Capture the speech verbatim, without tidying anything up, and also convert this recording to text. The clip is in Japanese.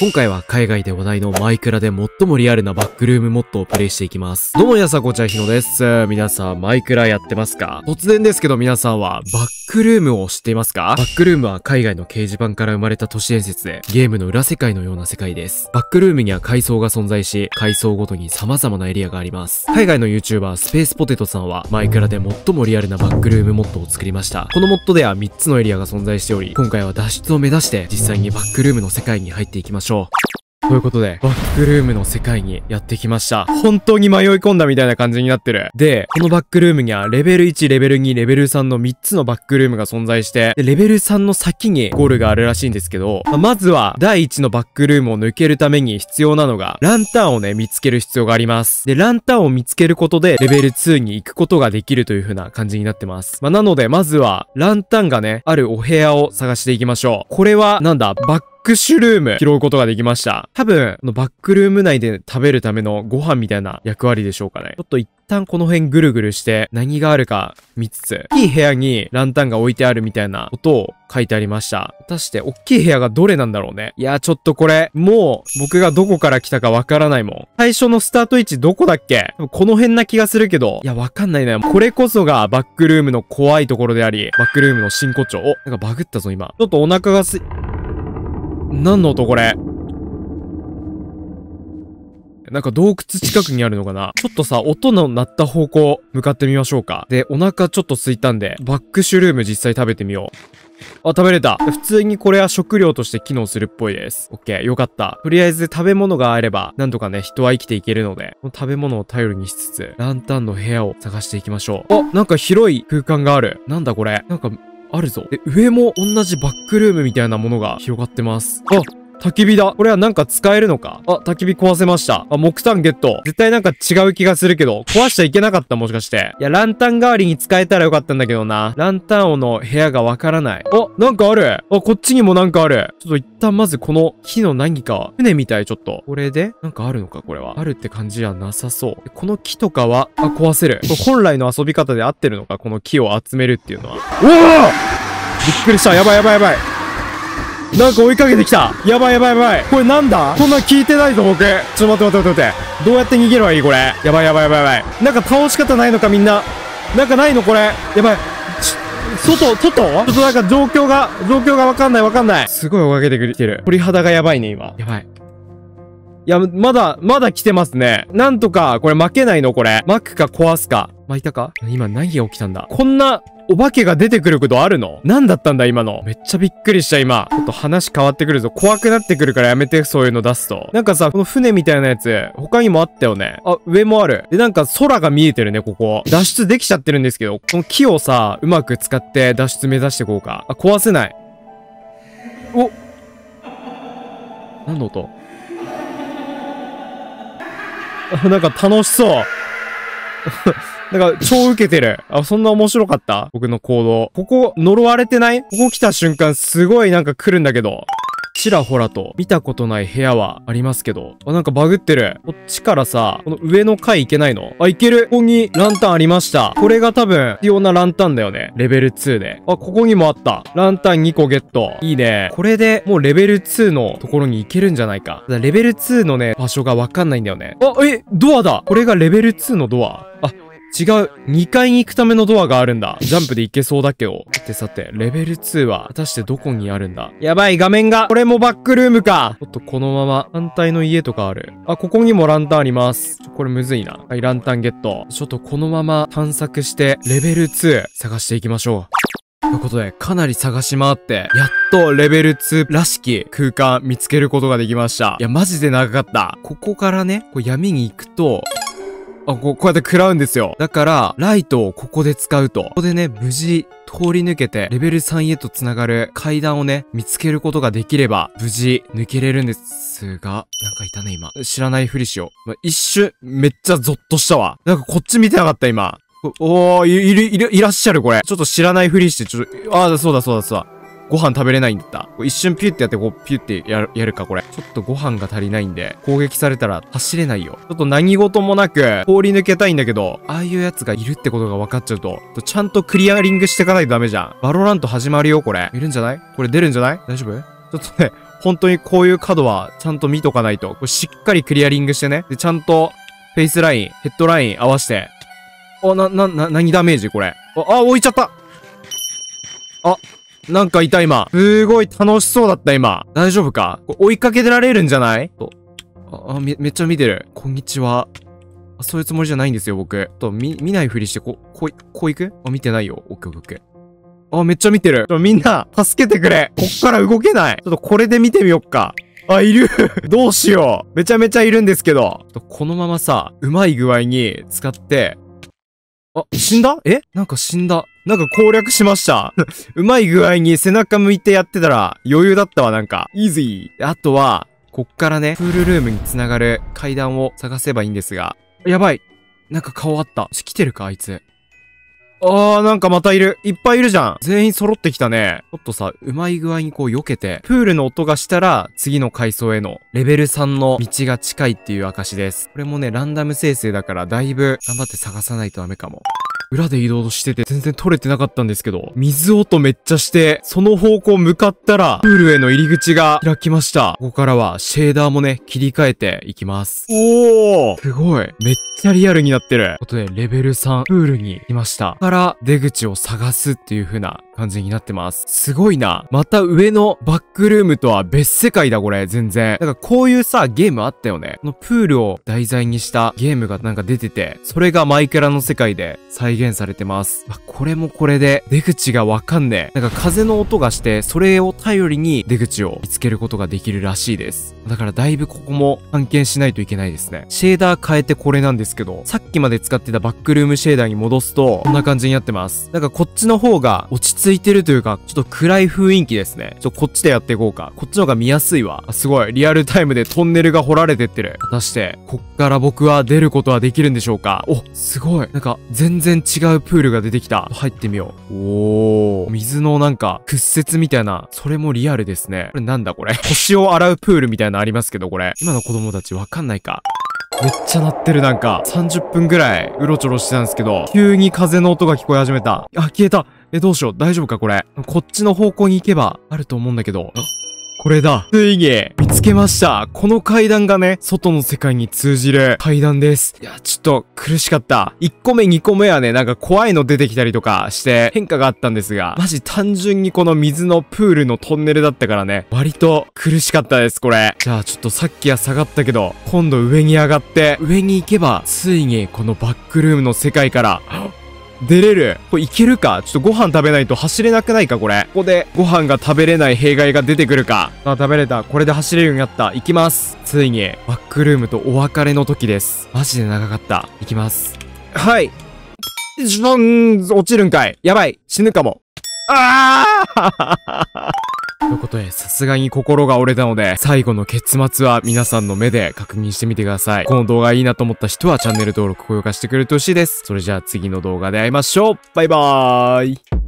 今回は海外で話題のマイクラで最もリアルなバックルームモッドをプレイしていきます。どうも皆さんこんにちは、ひのです。皆さんマイクラやってますか？突然ですけど皆さんはバックルームを知っていますか？バックルームは海外の掲示板から生まれた都市伝説で、ゲームの裏世界のような世界です。バックルームには階層が存在し、階層ごとに様々なエリアがあります。海外の YouTuber スペースポテトさんはマイクラで最もリアルなバックルームモッドを作りました。このモッドではみっつのエリアが存在しており、今回は脱出を目指して実際にバックルームの世界に入っていきましょう。ということで、バックルームの世界にやってきました。本当に迷い込んだみたいな感じになってる。で、このバックルームにはレベルいち、レベルに、レベルさんのみっつのバックルームが存在して、でレベルさんの先にゴールがあるらしいんですけど、まあ、まずはだいいちのバックルームを抜けるために必要なのが、ランタンをね、見つける必要があります。で、ランタンを見つけることで、レベルにに行くことができるという風な感じになってます。まあ、なので、まずは、ランタンがね、あるお部屋を探していきましょう。これは、なんだ、バックバックシュルーム拾うことができました。多分、このバックルーム内で食べるためのご飯みたいな役割でしょうかね。ちょっと一旦この辺ぐるぐるして何があるか見つつ、大きい部屋にランタンが置いてあるみたいなことを書いてありました。果たして大きい部屋がどれなんだろうね。いやーちょっとこれ、もう僕がどこから来たかわからないもん。最初のスタート位置どこだっけ？この辺な気がするけど、いやわかんないね。これこそがバックルームの怖いところであり、バックルームの真骨頂。お、なんかバグったぞ今。ちょっとお腹がすい、何の音これ？なんか洞窟近くにあるのかな？ちょっとさ、音の鳴った方向向かってみましょうか。で、お腹ちょっと空いたんで、バックシュルーム実際食べてみよう。あ、食べれた。普通にこれは食料として機能するっぽいです。オッケー、よかった。とりあえず食べ物があれば、なんとかね、人は生きていけるので、この食べ物を頼りにしつつ、ランタンの部屋を探していきましょう。あ、なんか広い空間がある。なんだこれ？なんか、あるぞ。で、上も同じバックルームみたいなものが広がってます。あ、焚き火だ。これはなんか使えるのか？あ、焚き火壊せました。あ、木炭ゲット。絶対なんか違う気がするけど、壊しちゃいけなかった、もしかして。いや、ランタン代わりに使えたらよかったんだけどな。ランタンの部屋がわからない。あ、なんかある。あ、こっちにもなんかある。ちょっと一旦まずこの木の何か、船みたいちょっと。これでなんかあるのかこれは。あるって感じじゃなさそう。この木とかは、あ、壊せる。これ本来の遊び方で合ってるのかこの木を集めるっていうのは。おお！びっくりした。やばいやばいやばい。なんか追いかけてきた。やばいやばいやばい。これなんだ？こんな聞いてないぞ僕。ちょっと待って待って待って待って。どうやって逃げればいいこれ。やばいやばいやばいやばい。なんか倒し方ないのかみんな。なんかないのこれ。やばい。外、外？ちょっとなんか状況が、状況がわかんないわかんない。すごい追いかけてきてる。鳥肌がやばいね今。やばい。いや、まだ、まだ来てますね。なんとか、これ負けないのこれ。巻くか壊すか。巻いたか？今何が起きたんだ？こんな、お化けが出てくることあるの？何だったんだ今の。めっちゃびっくりした今。ちょっと話変わってくるぞ。怖くなってくるからやめて、そういうの出すと。なんかさ、この船みたいなやつ、他にもあったよね。あ、上もある。で、なんか空が見えてるね、ここ。脱出できちゃってるんですけど、この木をさ、うまく使って脱出目指していこうか。あ、壊せない。お！何の音？あ、なんか楽しそう。なんか超受けてる。あ、そんな面白かった？僕の行動。ここ呪われてない？ここ来た瞬間すごいなんか来るんだけど。ちらほらと見たことない部屋はありますけど。あ、なんかバグってる。こっちからさ、この上の階行けないの？あ、行ける。ここにランタンありました。これが多分必要なランタンだよね。レベルにで。あ、ここにもあった。ランタンにこゲット。いいね。これでもうレベルにのところに行けるんじゃないか。ただレベルにのね、場所がわかんないんだよね。あ、え、ドアだ。これがレベルにのドア。あ、違う。にかいに行くためのドアがあるんだ。ジャンプで行けそうだけど。さてさて、レベルには果たしてどこにあるんだ？やばい、画面が。これもバックルームか。ちょっとこのまま反対の家とかある。あ、ここにもランタンあります。これむずいな。はい、ランタンゲット。ちょっとこのまま探索して、レベルに探していきましょう。ということで、かなり探し回って、やっとレベルにらしき空間見つけることができました。いや、マジで長かった。ここからね、こう闇に行くと、あ、こう、こうやって食らうんですよ。だから、ライトをここで使うと。ここでね、無事通り抜けて、レベルさんへと繋がる階段をね、見つけることができれば、無事抜けれるんですが、なんかいたね、今。知らないふりしよう。まあ、一瞬、めっちゃゾッとしたわ。なんかこっち見てなかった、今。おー、い、いる、いる、いらっしゃる、これ。ちょっと知らないふりして、ちょっと、ああ、そうだそうだそうだ。ご飯食べれないんだった。一瞬ピュってやって、こう、ピュってやる、やるか、これ。ちょっとご飯が足りないんで、攻撃されたら走れないよ。ちょっと何事もなく、通り抜けたいんだけど、ああいうやつがいるってことが分かっちゃうと、ちゃんとクリアリングしていかないとダメじゃん。バロラント始まるよ、これ。いるんじゃない？これ出るんじゃない？大丈夫？ちょっとね、 本当にこういう角はちゃんと見とかないと。これしっかりクリアリングしてね。で、ちゃんとフェイスライン、ヘッドライン合わせて。あ、な、な、な、何ダメージこれ。あ、あ、置いちゃった。あ、なんかいた今。すごい楽しそうだった今。大丈夫か？これ追いかけられるんじゃない？と。あ、あめ、めっちゃ見てる。こんにちは。あ、そういうつもりじゃないんですよ、僕。と、見、見ないふりして、こ、こい、こう行く？あ、見てないよ。オッケーオッケー。あ、めっちゃ見てる。ちょ、みんな、助けてくれ。こっから動けない。ちょっとこれで見てみよっか。あ、いる。どうしよう。めちゃめちゃいるんですけど。このままさ、うまい具合に使って、あ、死んだ？え？なんか死んだ。なんか攻略しました。うまい具合に背中向いてやってたら余裕だったわ、なんか。イージー。あとは、こっからね、プールルームに繋がる階段を探せばいいんですが。やばい。なんか顔あった。来てるか、あいつ。あー、なんかまたいる。いっぱいいるじゃん。全員揃ってきたね。ちょっとさ、うまい具合にこう避けて、プールの音がしたら、次の階層へのレベルさんの道が近いっていう証です。これもね、ランダム生成だから、だいぶ頑張って探さないとダメかも。裏で移動してて全然取れてなかったんですけど、水音めっちゃして、その方向向かったら、プールへの入り口が開きました。ここからはシェーダーもね、切り替えていきます。おー！すごい。めっちゃリアルになってる。ということで、レベルさん、プールに来ました。ここから出口を探すっていう風な感じになってます。すごいな。また上のバックルームとは別世界だ、これ、全然。だからこういうさ、ゲームあったよね。このプールを題材にしたゲームがなんか出てて、それがマイクラの世界で再現されてます。あ、これもこれで出口がわかんねえ。なんか風の音がして、それを頼りに出口を見つけることができるらしいです。だからだいぶここも探検しないといけないですね。シェーダー変えてこれなんですけど、さっきまで使ってたバックルームシェーダーに戻すと、こんな感じになってます。なんかこっちの方が落ち着いてるというか、ちょっと暗い雰囲気ですね。ちょっとこっちでやっていこうか。こっちの方が見やすいわ。あ、すごい。リアルタイムでトンネルが掘られてってる。果たして、こっから僕は出ることはできるんでしょうか？お、すごい。なんか全然違うプールが出てきた。入ってみよう。おー。水のなんか屈折みたいな、それもリアルですね。これなんだこれ。腰を洗うプールみたいなのありますけど、これ。今の子供たちわかんないか。めっちゃ鳴ってる。なんかさんじゅっぷんぐらいうろちょろしてたんですけど、急に風の音が聞こえ始めた。あ、消えた。え、どうしよう。大丈夫かこれ。こっちの方向に行けばあると思うんだけど。これだ。ついに見つけました。この階段がね、外の世界に通じる階段です。いや、ちょっと苦しかった。いっこめにこめはね、なんか怖いの出てきたりとかして変化があったんですが、マジ単純にこの水のプールのトンネルだったからね、割と苦しかったです、これ。じゃあちょっとさっきは下がったけど、今度上に上がって、上に行けば、ついにこのバックルームの世界から、出れる。これいけるか？ちょっとご飯食べないと走れなくないかこれ。ここでご飯が食べれない弊害が出てくるか。あ、食べれた。これで走れるようになった。行きます。ついに、バックルームとお別れの時です。マジで長かった。行きます。はい。しょん、落ちるんかい。やばい。死ぬかも。ああということで、さすがに心が折れたので、最後の結末は皆さんの目で確認してみてください。この動画いいなと思った人はチャンネル登録、高評価してくれると嬉しいです。それじゃあ次の動画で会いましょう。バイバーイ。